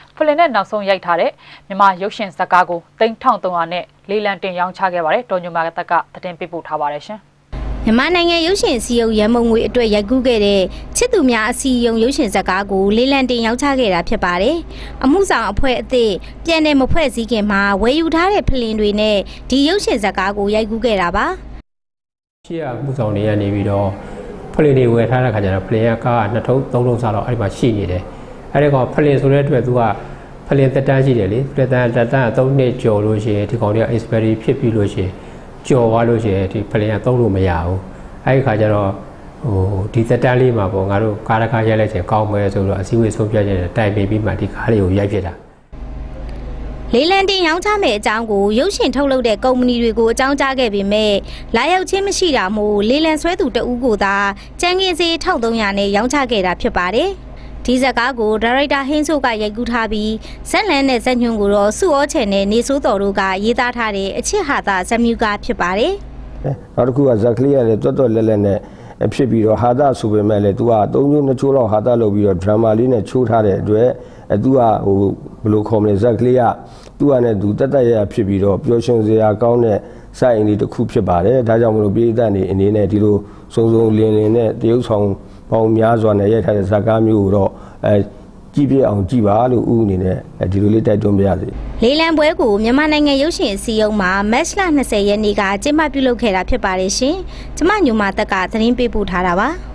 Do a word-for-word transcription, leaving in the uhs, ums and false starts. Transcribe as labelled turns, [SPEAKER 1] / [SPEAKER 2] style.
[SPEAKER 1] ဖလင်နဲ့နောက်ဆုံးရိုက်ထားတဲ့မြန်မာရုပ်ရှင်ဇာတ်ကားကိုသိန်းထောင်သုံးရာနဲ့လေးလံတင်ရောင်းချခဲ့ပါတယ်တော်ညိုမာကတက်ကသတင်းပေးပို့ထားပါတယ်ရှင်
[SPEAKER 2] မြန်မာနိုင်ငံရုပ်ရှင်စီယုံရန်မုံငွေအတွက်ရိုက်ကူးခဲ့တဲ့ချစ်သူများအစီယုံရုပ်ရှင်ဇာတ်ကားကိုလေးလံတင်ရောင်းချခဲ့တာဖြစ်ပါတယ်။အမှုဆောင်အဖွဲ့အသစ်ပြန်တယ်မဖွဲ့စည်းခင်မှာဝယ်ယူထားတဲ့ဖလင်တွေနဲ့ဒီရုပ်ရှင်ဇာတ်ကားကိုရိုက်ကူးခဲ့တာပါ
[SPEAKER 3] ။ရှေ့ကမှုဆောင်တွေကနေပြီးတော့ဖလင်တွေဝယ်ထားတဲ့ခါကျတော့ဖလင်ကကားနှစ်ထုံးသုံးထုံးစားတော့အဲ့ဒီမှာရှိနေတယ်။အဲ့ဒီကောင်ဖလင်ဆိုတဲ့အတွက်သူကဖလင်တက်တန်းရှိတယ်လေ။ဖလင်တက်တန်းသုံးနှစ်ကျော်လို့ရှိရင်ဒီကောင်တွေက expiry ဖြစ်ပြီးလို့ရှိရင်ကျော်သွားလို့ရှိရင်ဒီဖလင်ကသုံးလို့မရဘူး။အဲ့ဒီခါကျတော့ဟိုဒီသက်တမ်းလေးမှာပေါ့ငါတို့ကားတစ်ခါရိုက်လိုက်ချင်ကောင်းမယ်ဆိုတော့အစည်းအဝေးဆုံးဖြတ်ချက်တိုင်ပင်ပြီးမှဒီကားလေးကိုရိုက်ဖြစ်တာ
[SPEAKER 2] လေးလံတင်ရောင်းချမယ့်အကြောင်းကိုရုပ်ရှင်ထုတ်လုပ်တဲ့ကုမ္ပဏီတွေကိုအကြောင်းကြားခဲ့ပေမဲ့လာရောက်ခြင်းမရှိတာမို့လေးလံဆွဲသူတဦးကိုသာကျန်းကင်းစေးထောက်သုံးရာနဲ့ရောင်းချခဲ့တာဖြစ်ပါတယ်ဒီဇက်ကားကိုဒါရိုက်တာဟင်းဆိုးကရိုက်ကူးထားပြီးဇက်လန်နဲ့ဇက်ညွန့်ကိုတော့စုဩချယ်နဲ့နေဆိုးတော်တို့ကရေးသားထားတဲ့အချစ်ဟာသာဇက်မြူကဖြစ်ပါတယ်
[SPEAKER 4] နောက်တစ်ခုကဇက်ကလေးရတယ်တွတ်တွတ်လဲလဲနဲ့ဖြစ်ပြီးတော့ဟာတာဆိုပေမဲ့လည်း तू ကသုံးချိုးနှစ်ချိုးလောက်ဟာတာလုပ်ပြီးတော့ drama လေးနဲ့ချိုးထားတဲ့အတွက်အဲ तू ကဟိုဘယ်လိုခေါ်မလဲဇက်ကလေးက तू ကနဲ့ तू တက်တက်ရရဖြစ်ပြီးတော့ပျော်ရွှင်စရာကောင်းတဲ့စိုက်အင်းလေးတစ်ခုဖြစ်ပါတယ်ဒါကြောင့်မလို့ပြည်သက်နေအနေနဲ့ဒီလိုစုံစုံလင်းလင်းနဲ့တရုပ်ဆောင်ပေါင်းများစွာနဲ့ရိုက်ထားတဲ့ဇာတ်ကားမျိုးကိုတော့အဲကြည့်ပြအောင်ကြည့်ပါလို့ဥအနေနဲ့ဒီလိုလေးတိုက်တွန်းပြရစီ
[SPEAKER 2] လေးလံပွဲကိုမြန်မာနိုင်ငံရုပ်ရှင်အစည်းအရုံးမှာမတ်လ၂၀ရက်နေ့ကကျင်းပပြုလုပ်ခဲ့တာဖြစ်ပါတယ်ရှင်ကျမညိုမာတက်ကသတင်းပေးပို့ထားတာပါ